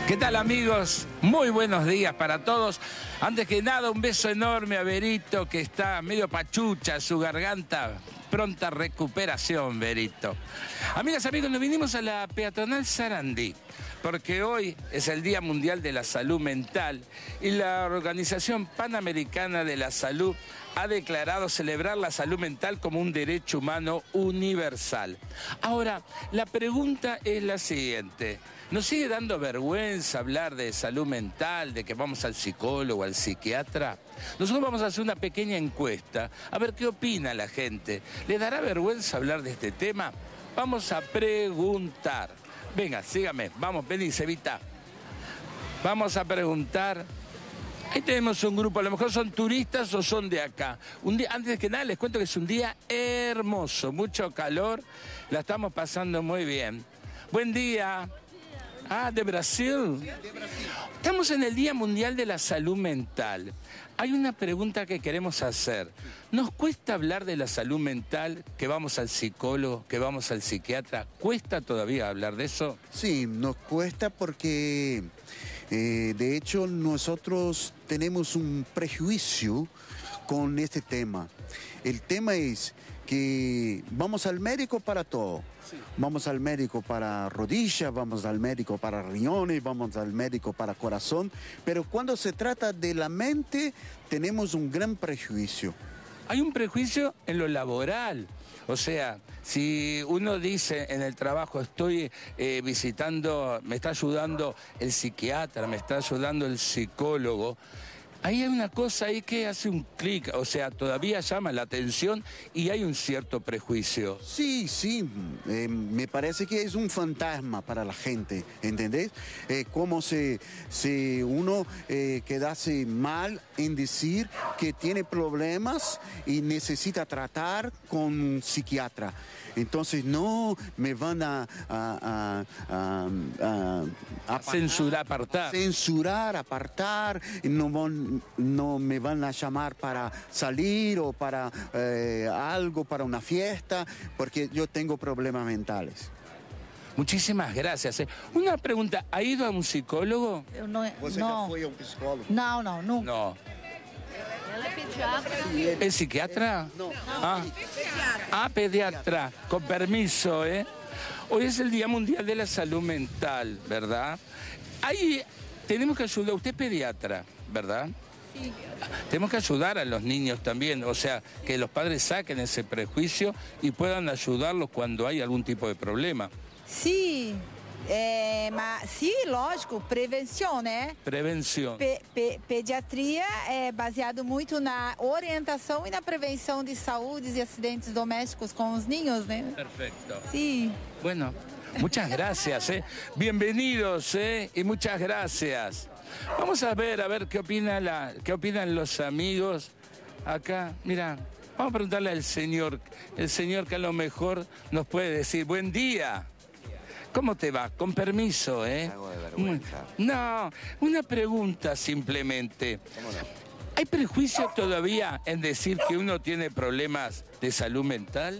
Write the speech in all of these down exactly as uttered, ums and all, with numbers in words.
¿Qué tal, amigos? Muy buenos días para todos. Antes que nada, un beso enorme a Berito, que está medio pachucha, su garganta. Pronta recuperación, Berito. Amigas, amigos, nos vinimos a la peatonal Sarandí, porque hoy es el Día Mundial de la Salud Mental y la Organización Panamericana de la Salud ha declarado celebrar la salud mental como un derecho humano universal. Ahora, la pregunta es la siguiente. ¿Nos sigue dando vergüenza hablar de salud mental, de que vamos al psicólogo, al psiquiatra? Nosotros vamos a hacer una pequeña encuesta, a ver qué opina la gente. ¿Le dará vergüenza hablar de este tema? Vamos a preguntar. Venga, sígame, vamos, vení, Cevita. Vamos a preguntar. Ahí tenemos un grupo, a lo mejor son turistas o son de acá. Un día, antes que nada, les cuento que es un día hermoso, mucho calor, la estamos pasando muy bien. Buen día. Ah, ¿de Brasil? De Brasil. Estamos en el Día Mundial de la Salud Mental. Hay una pregunta que queremos hacer. ¿Nos cuesta hablar de la salud mental, que vamos al psicólogo, que vamos al psiquiatra? ¿Cuesta todavía hablar de eso? Sí, nos cuesta porque, eh, de hecho, nosotros tenemos un prejuicio con este tema. El tema es que vamos al médico para todo. Sí. Vamos al médico para rodillas, vamos al médico para riñones, vamos al médico para corazón, pero cuando se trata de la mente tenemos un gran prejuicio. Hay un prejuicio en lo laboral. O sea, si uno dice en el trabajo, estoy eh, visitando, me está ayudando el psiquiatra, me está ayudando el psicólogo, ahí hay una cosa ahí que hace un clic, o sea, todavía llama la atención y hay un cierto prejuicio. Sí, sí, eh, me parece que es un fantasma para la gente, ¿entendés? Eh, como si, si uno eh, quedase mal en decir que tiene problemas y necesita tratar con un psiquiatra. Entonces no me van a, a, a, a, a, a censurar, apartar. Censurar, apartar, no, van, no me van a llamar para salir o para eh, algo, para una fiesta, porque yo tengo problemas mentales. Muchísimas gracias. Eh. Una pregunta, ¿ha ido a un psicólogo? Eu não, ¿Você não. já foi a un psicólogo? Não, não, nunca. No. Ela é pediatra. ¿Es psiquiatra? No. Ah. ah, pediatra. Con permiso, ¿eh? Hoy es el Día Mundial de la Salud Mental, ¿verdad? Ahí tenemos que ayudar. Usted es pediatra, ¿verdad? Sí. Tenemos que ayudar a los niños también, o sea, que los padres saquen ese prejuicio y puedan ayudarlos cuando hay algún tipo de problema. Sim, é, mas, sim, lógico, prevenção, né? Prevenção. Pe, pe, pediatria é baseado muito na orientação e na prevenção de saúdes e acidentes domésticos com os ninhos, né? Perfecto. Sim. Bueno, muchas gracias, ¿eh? Bienvenidos, ¿eh? Y muchas gracias. Vamos a ver, a ver qué opina la, qué opinan los amigos acá. Mira, vamos a preguntarle al señor, el señor que a lo mejor nos puede decir, buen día. ¿Cómo te va? Con permiso, ¿eh? Algo de vergüenza. No, una pregunta simplemente. ¿Cómo no? ¿Hay prejuicio todavía en decir que uno tiene problemas de salud mental?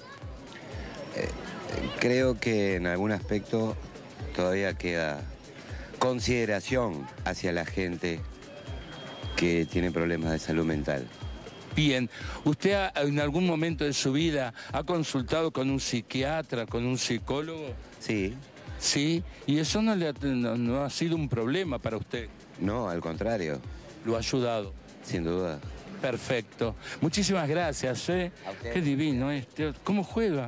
Eh, creo que en algún aspecto todavía queda consideración hacia la gente que tiene problemas de salud mental. Bien, ¿usted ha, en algún momento de su vida ha consultado con un psiquiatra, con un psicólogo? Sí. Sí, y eso no, le ha, no, no ha sido un problema para usted. No, al contrario. Lo ha ayudado. Sin duda. Perfecto. Muchísimas gracias, ¿eh? A usted. Qué divino este. ¿Cómo juega?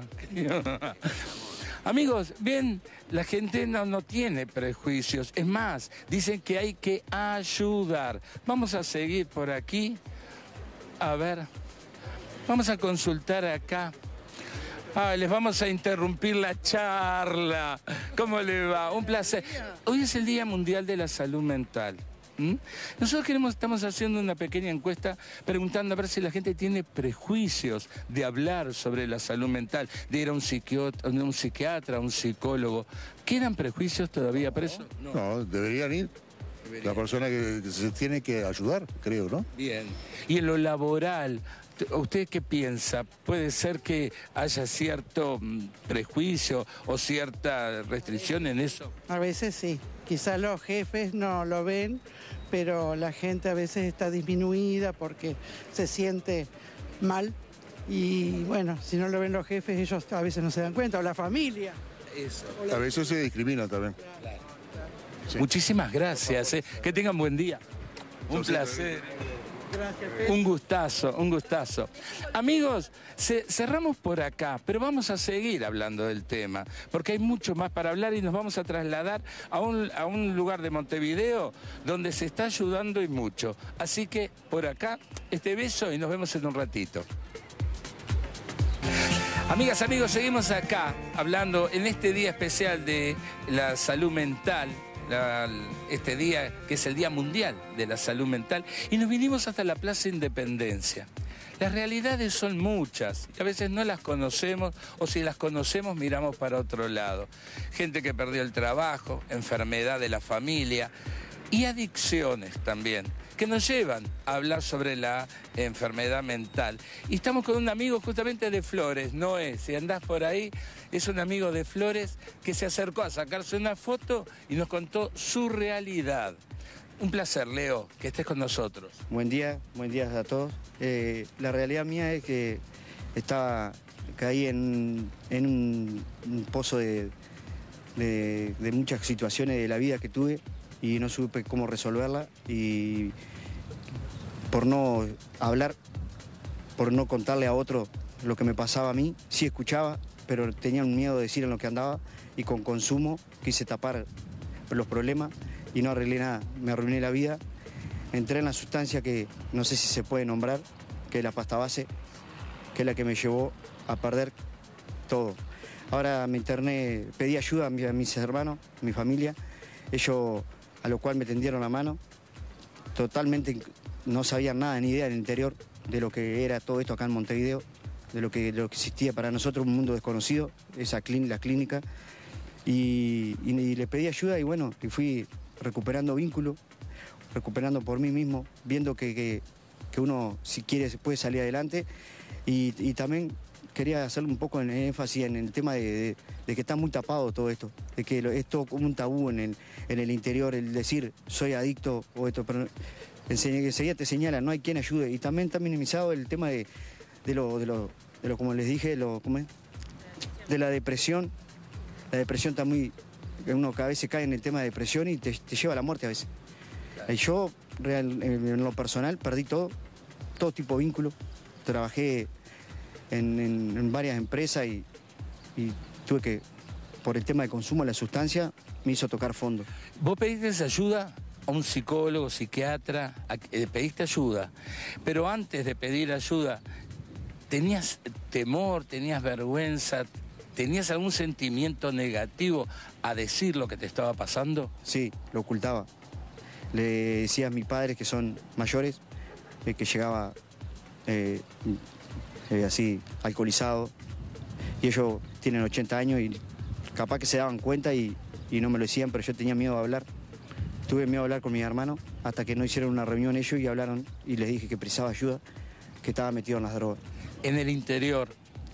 Amigos, bien, la gente no, no tiene prejuicios. Es más, dicen que hay que ayudar. Vamos a seguir por aquí. A ver, vamos a consultar acá. Ah, les vamos a interrumpir la charla. ¿Cómo le va? Un placer. Hoy es el Día Mundial de la Salud Mental. ¿Mm? Nosotros queremos, estamos haciendo una pequeña encuesta preguntando a ver si la gente tiene prejuicios de hablar sobre la salud mental, de ir a un psiquiatra, un psiquiatra, un psicólogo. ¿Quedan prejuicios todavía presos? No, no, deberían ir. La persona que, que se tiene que ayudar, creo, ¿no? Bien. Y en lo laboral, ¿Usted qué piensa? ¿Puede ser que haya cierto mm, prejuicio o cierta restricción en eso? A veces sí, quizás los jefes no lo ven, pero la gente a veces está disminuida porque se siente mal y bueno, si no lo ven los jefes ellos a veces no se dan cuenta, o la familia. Eso. A veces se discrimina también. Sí. Muchísimas gracias, eh. Que tengan buen día. Un Entonces, placer. Gracias, Un gustazo, un gustazo. Amigos, ce- cerramos por acá, pero vamos a seguir hablando del tema, porque hay mucho más para hablar y nos vamos a trasladar a un, a un lugar de Montevideo donde se está ayudando y mucho. Así que por acá, este beso y nos vemos en un ratito. Amigas, amigos, seguimos acá hablando en este día especial de la salud mental. La, este día que es el Día Mundial de la Salud Mental, y nos vinimos hasta la Plaza Independencia. Las realidades son muchas y a veces no las conocemos, o si las conocemos miramos para otro lado. Gente que perdió el trabajo, enfermedad de la familia y adicciones también, que nos llevan a hablar sobre la enfermedad mental. Y estamos con un amigo justamente de Flores, Noé, si andás por ahí, es un amigo de Flores que se acercó a sacarse una foto y nos contó su realidad. Un placer, Leo, que estés con nosotros. Buen día, buen día a todos. Eh, la realidad mía es que estaba, caí en, en un, un pozo de, de, de muchas situaciones de la vida que tuve y no supe cómo resolverla, y por no hablar, por no contarle a otro lo que me pasaba a mí, sí escuchaba, pero tenía un miedo de decir en lo que andaba, y con consumo quise tapar los problemas y no arreglé nada, me arruiné la vida. Entré en la sustancia que no sé si se puede nombrar, que es la pasta base, que es la que me llevó a perder todo. Ahora me interné, pedí ayuda a, mi, a mis hermanos, a mi familia, ellos a lo cual me tendieron la mano, totalmente no sabían nada ni idea del interior de lo que era todo esto acá en Montevideo, de lo que, de lo que existía para nosotros, un mundo desconocido, esa clínica, la clínica, y, y, y le pedí ayuda y bueno, y fui recuperando vínculo, recuperando por mí mismo, viendo que, que, que uno si quiere puede salir adelante, y, y también quería hacer un poco en énfasis en el tema de, de, de que está muy tapado todo esto, de que lo, es todo como un tabú en el, en el interior, el decir soy adicto o esto, pero enseguida te señalan, no hay quien ayude, y también está minimizado el tema de, de, lo, de, lo, de lo, como les dije, lo, ¿cómo es? De la depresión. La depresión está muy, uno cada vez se cae en el tema de depresión y te, te lleva a la muerte a veces. Y yo, real, en lo personal, perdí todo, todo tipo de vínculo, trabajé En, en, en varias empresas y, y tuve que, por el tema de consumo de la sustancia, me hizo tocar fondo. ¿Vos pediste ayuda a un psicólogo, psiquiatra? A, eh, pediste ayuda, pero antes de pedir ayuda, ¿tenías temor, tenías vergüenza, tenías algún sentimiento negativo a decir lo que te estaba pasando? Sí, lo ocultaba. Le decía a mis padres, que son mayores, eh, que llegaba... Eh, Eh, así, alcoholizado, y ellos tienen ochenta años y capaz que se daban cuenta y, y no me lo decían, pero yo tenía miedo de hablar. Tuve miedo de hablar con mis hermanos hasta que no hicieron una reunión ellos y hablaron, y les dije que precisaba ayuda, que estaba metido en las drogas. En el interior,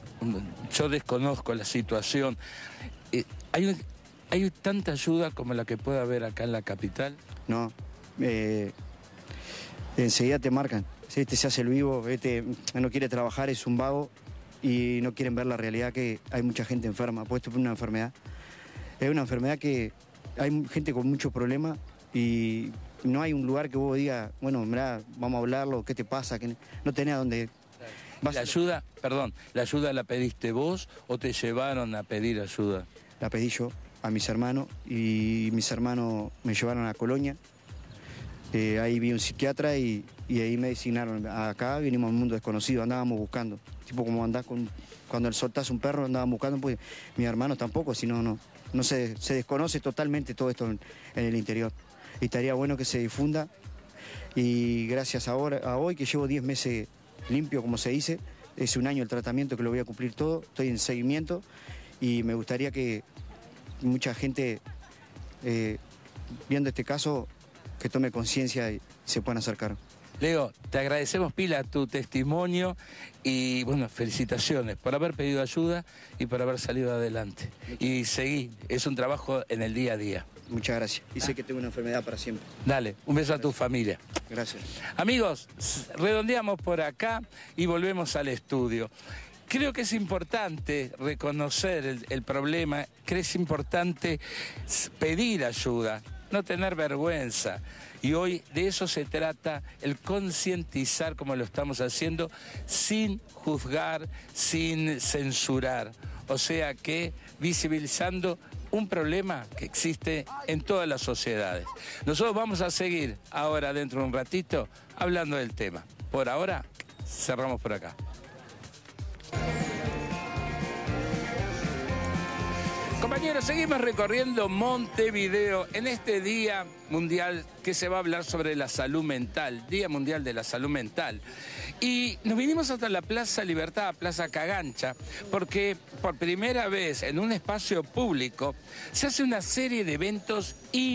yo desconozco la situación, eh, ¿hay, ¿hay tanta ayuda como la que puede haber acá en la capital? No, eh, enseguida te marcan. Este se hace el vivo, este no quiere trabajar, es un vago, y no quieren ver la realidad que hay mucha gente enferma, puesto por una enfermedad. Es una enfermedad que hay gente con muchos problemas y no hay un lugar que vos digas, bueno, mirá, vamos a hablarlo, ¿qué te pasa? Que no tenés a dónde... ¿La ayuda, perdón, la ayuda la pediste vos o te llevaron a pedir ayuda? La pedí yo a mis hermanos, y mis hermanos me llevaron a Colonia. Eh, ahí vi un psiquiatra y, y ahí me designaron. Acá vinimos a un mundo desconocido, andábamos buscando. Tipo como andás con, cuando soltás un perro, andábamos buscando, pues mis hermanos tampoco, sino no, no se, se desconoce totalmente todo esto en, en el interior. Y estaría bueno que se difunda, y gracias ahora, a hoy que llevo diez meses limpio, como se dice, es un año el tratamiento que lo voy a cumplir todo, estoy en seguimiento, y me gustaría que mucha gente, eh, viendo este caso, que tome conciencia y se puedan acercar. Leo, te agradecemos pila tu testimonio y, bueno, felicitaciones por haber pedido ayuda y por haber salido adelante. Y seguí, es un trabajo en el día a día. Muchas gracias. Y sé que tengo una enfermedad para siempre. Dale, un beso a tu familia. Gracias. Amigos, redondeamos por acá y volvemos al estudio. Creo que es importante reconocer el, el problema, creo que es importante pedir ayuda, no tener vergüenza. Y hoy de eso se trata, el concientizar como lo estamos haciendo, sin juzgar, sin censurar. O sea que visibilizando un problema que existe en todas las sociedades. Nosotros vamos a seguir ahora, dentro de un ratito, hablando del tema. Por ahora, cerramos por acá. Compañeros, seguimos recorriendo Montevideo en este Día Mundial que se va a hablar sobre la salud mental, Día Mundial de la Salud Mental. Y nos vinimos hasta la Plaza Libertad, Plaza Cagancha, porque por primera vez en un espacio público se hace una serie de eventos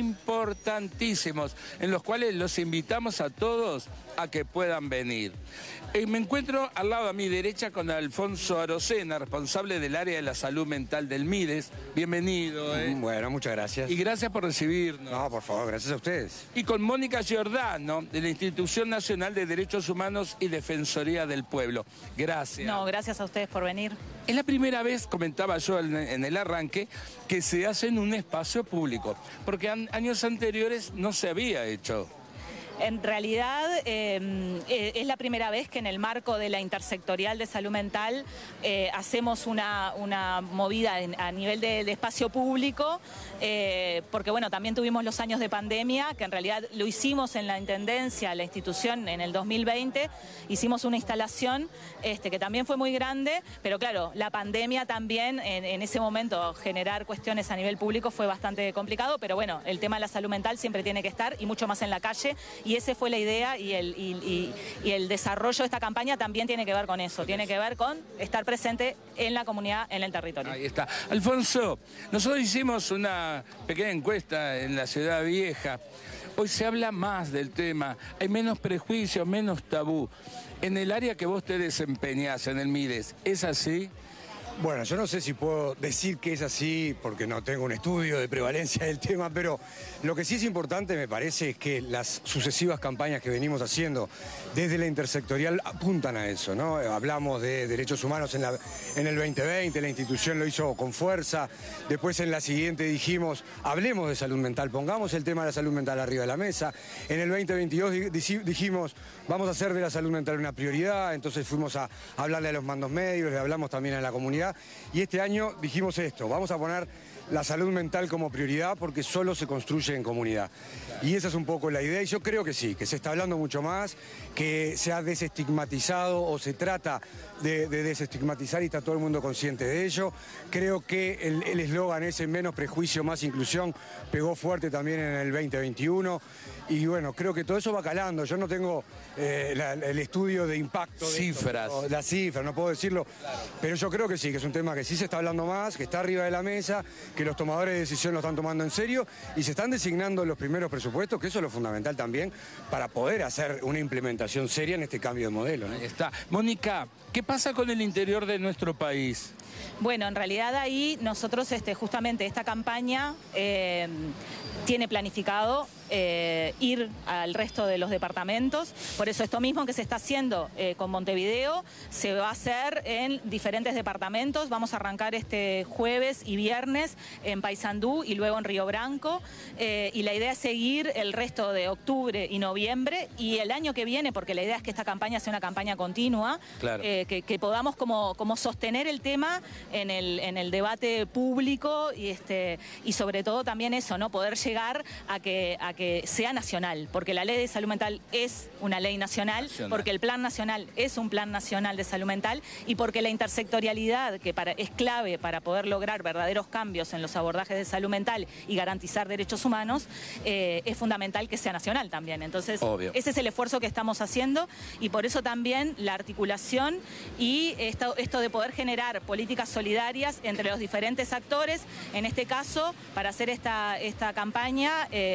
importantísimos en los cuales los invitamos a todos a que puedan venir. Eh, me encuentro al lado a mi derecha con Alfonso Arocena, responsable del área de la salud mental del MIDES. Bienvenido. ¿eh? Bueno, muchas gracias. Y gracias por recibirnos. No, por favor, gracias a ustedes. Y con Mónica Giordano, de la Institución Nacional de Derechos Humanos y Defensoría del Pueblo. Gracias. No, gracias a ustedes por venir. Es la primera vez, comentaba yo en, en el arranque, que se hace en un espacio público, porque an, años anteriores no se había hecho. En realidad eh, eh, es la primera vez que en el marco de la intersectorial de salud mental eh, hacemos una, una movida en, a nivel de, de espacio público, eh, porque bueno, también tuvimos los años de pandemia, que en realidad lo hicimos en la Intendencia, la institución, en el dos mil veinte, hicimos una instalación este, que también fue muy grande, pero claro, la pandemia también, en, en ese momento, generar cuestiones a nivel público fue bastante complicado, pero bueno, el tema de la salud mental siempre tiene que estar, y mucho más en la calle. Y esa fue la idea y el, y, y, y el desarrollo de esta campaña también tiene que ver con eso, tiene que ver con estar presente en la comunidad, en el territorio. Ahí está. Alfonso, nosotros hicimos una pequeña encuesta en la Ciudad Vieja. Hoy se habla más del tema, hay menos prejuicios, menos tabú. En el área que vos te desempeñás, en el MIDES, ¿es así? Bueno, yo no sé si puedo decir que es así porque no tengo un estudio de prevalencia del tema, pero lo que sí es importante, me parece, es que las sucesivas campañas que venimos haciendo desde la intersectorial apuntan a eso, ¿no? Hablamos de derechos humanos en, la, en el veinte veinte, la institución lo hizo con fuerza, después en la siguiente dijimos, hablemos de salud mental, pongamos el tema de la salud mental arriba de la mesa, en el veinte veintidós dijimos, vamos a hacer de la salud mental una prioridad, entonces fuimos a hablarle a los mandos medios, le hablamos también a la comunidad. Y este año dijimos esto, vamos a poner la salud mental como prioridad porque solo se construye en comunidad. Y esa es un poco la idea y yo creo que sí, que se está hablando mucho más, que se ha desestigmatizado o se trata de, de desestigmatizar y está todo el mundo consciente de ello. Creo que el eslogan ese, menos prejuicio, más inclusión, pegó fuerte también en el veinte veintiuno. Y bueno, creo que todo eso va calando. Yo no tengo eh, la, el estudio de impacto. De Cifras. Esto, las cifras, no puedo decirlo. Claro. Pero yo creo que sí, que es un tema que sí se está hablando más, que está arriba de la mesa, que los tomadores de decisión lo están tomando en serio y se están designando los primeros presupuestos, que eso es lo fundamental también para poder hacer una implementación seria en este cambio de modelo, ¿no? Ahí está. Mónica, ¿qué pasa con el interior de nuestro país? Bueno, en realidad ahí nosotros este, justamente esta campaña eh, tiene planificado eh, ir al resto de los departamentos, por eso esto mismo que se está haciendo eh, con Montevideo se va a hacer en diferentes departamentos. Vamos a arrancar este jueves y viernes en Paysandú y luego en Río Branco, eh, y la idea es seguir el resto de octubre y noviembre y el año que viene, porque la idea es que esta campaña sea una campaña continua, claro. eh, que, que podamos como, como sostener el tema en el, en el debate público y, este, y sobre todo también eso, ¿no? Poder llegar a que, a que sea nacional, porque la ley de salud mental es una ley nacional, nacional, porque el plan nacional es un plan nacional de salud mental y porque la intersectorialidad, que para, es clave para poder lograr verdaderos cambios en los abordajes de salud mental y garantizar derechos humanos, eh, es fundamental que sea nacional también. Entonces, obvio, ese es el esfuerzo que estamos haciendo y por eso también la articulación y esto, esto de poder generar políticas solidarias entre los diferentes actores. En este caso, para hacer esta, esta campaña, eh, fue bueno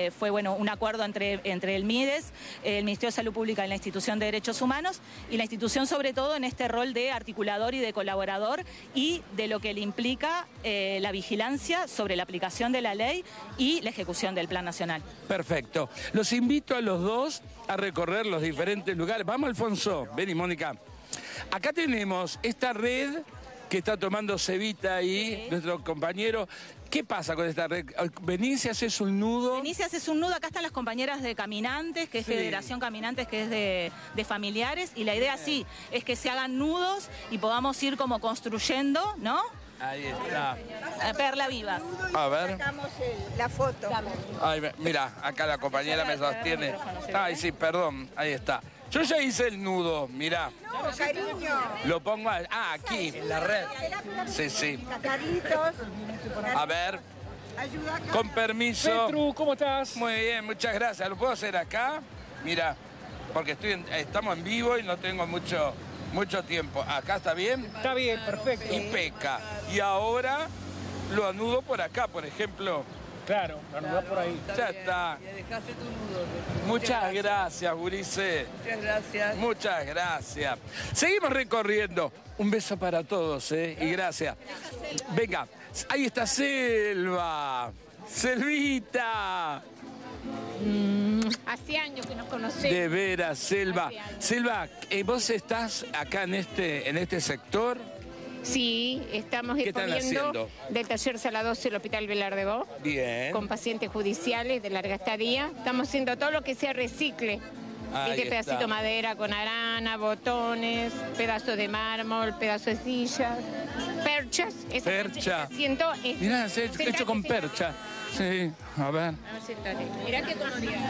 bueno, un acuerdo entre, entre el MIDES, el Ministerio de Salud Pública y la Institución de Derechos Humanos, y la institución sobre todo en este rol de articulador y de colaborador y de lo que le implica eh, la vigilancia sobre la aplicación de la ley y la ejecución del Plan Nacional. Perfecto. Los invito a los dos a recorrer los diferentes lugares. Vamos, Alfonso. Ven y Mónica. Acá tenemos esta red que está tomando Cevita ahí, sí, nuestro compañero. ¿Qué pasa con esta red? Venís y haces un nudo. Venís y haces un nudo. Acá están las compañeras de Caminantes, que es sí. Federación Caminantes, que es de, de familiares. Y la idea sí, es que se hagan nudos y podamos ir como construyendo, ¿no? Ahí está. Perla Vivas. A ver. Sacamos el, la foto. Ay, mira, acá la compañera me sostiene. Ay, sí, perdón. Ahí está. Yo ya hice el nudo, mirá. No, cariño. Lo pongo a... Ah, aquí, en la red. Sí, sí. A ver. Con permiso. Petru, ¿cómo estás? Muy bien, muchas gracias. ¿Lo puedo hacer acá? Mira, porque estoy en- estamos en vivo y no tengo mucho, mucho tiempo. ¿Acá está bien? Está bien, perfecto. Impeca. Y ahora lo anudo por acá, por ejemplo. Claro, lo anudás por ahí. Ya está. Ya dejaste tu nudo. Muchas gracias, Ulises. Muchas gracias. Muchas gracias. Seguimos recorriendo. Un beso para todos, ¿eh? Y gracias. Venga, ahí está Selva. Selvita. Mm, hace años que nos conocemos. De veras, Selva. Hace años. Selva, eh, ¿vos estás acá en este, en este sector? Sí, estamos ¿Qué están exponiendo haciendo? del taller Sala doce del Hospital Velar de Bo, Bien. con pacientes judiciales de larga estadía. Estamos haciendo todo lo que sea recicle. Ahí Este está. pedacito de madera con arana, botones, pedazos de mármol, pedazos de sillas, perchas. Esa Percha. Siento, es, Mirá, es hecho, sentate, hecho con sentate. percha. Sí, a ver. Vamos, sentate. Mirá qué comodidad.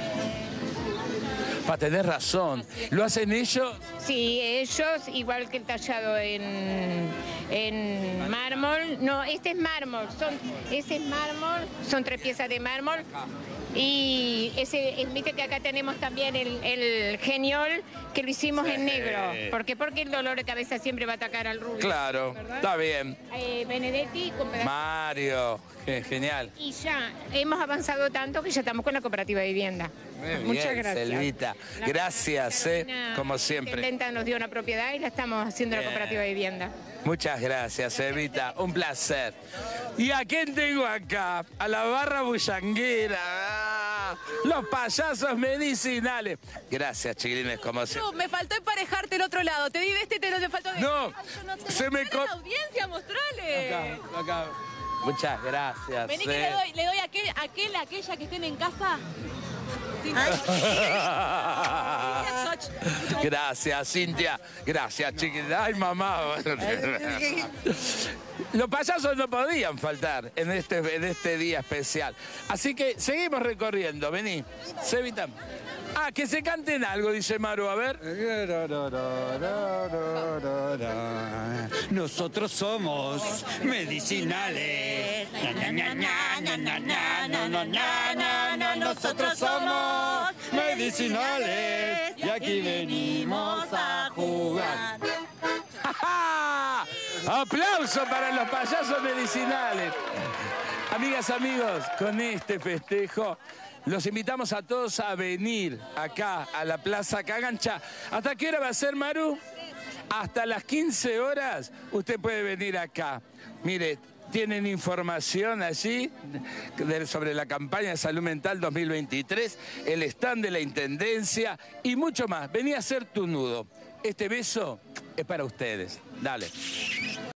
Para tener razón. ¿Lo hacen ellos? Sí, ellos, igual que el tallado en, en mármol. No, este es mármol, son, ese es mármol, son tres piezas de mármol. Y ese, eh, viste que acá tenemos también el, el geniol, que lo hicimos en negro. ¿Por qué? Porque el dolor de cabeza siempre va a atacar al rubio. Claro, ¿verdad? está bien. Eh, Benedetti con pedazos. Mario, qué genial. Y ya hemos avanzado tanto que ya estamos con la cooperativa de vivienda. Muy Muchas bien, gracias. Selvita. La- Gracias, eh, Carolina como siempre. Intendenta nos dio una propiedad y la estamos haciendo Bien. la cooperativa de vivienda. Muchas gracias, Evita. Un placer. ¿Y a quién tengo acá? A la barra bullanguera. Ah, los payasos medicinales. Gracias, chiquilines, como siempre. Me faltó emparejarte el otro lado. Te di de este, te, te faltó de... No, Ay, yo no te se me mostrale co- la audiencia, mostrale. Acá, acá. Muchas gracias. Vení que eh. le doy, le doy a aquel, a aquel, a aquella que estén en casa. Sí. Gracias, Cintia. Gracias, chiquita. Ay, mamá. Los payasos no podían faltar en este, en este día especial. Así que seguimos recorriendo. Vení, Cevita. Ah, que se canten algo, dice Maru. A ver. Nosotros somos medicinales. Nosotros somos medicinales. Y aquí venimos a jugar. ¡Ja! ¡Aplauso para los payasos medicinales! Amigas, amigos, con este festejo los invitamos a todos a venir acá a la Plaza Cagancha. ¿Hasta qué hora va a ser, Maru? Hasta las quince horas usted puede venir acá. Mire, tienen información allí de- sobre la campaña de salud mental dos mil veintitrés, el stand de la Intendencia y mucho más. Vení a hacer tu nudo. Este beso es para ustedes. Dale.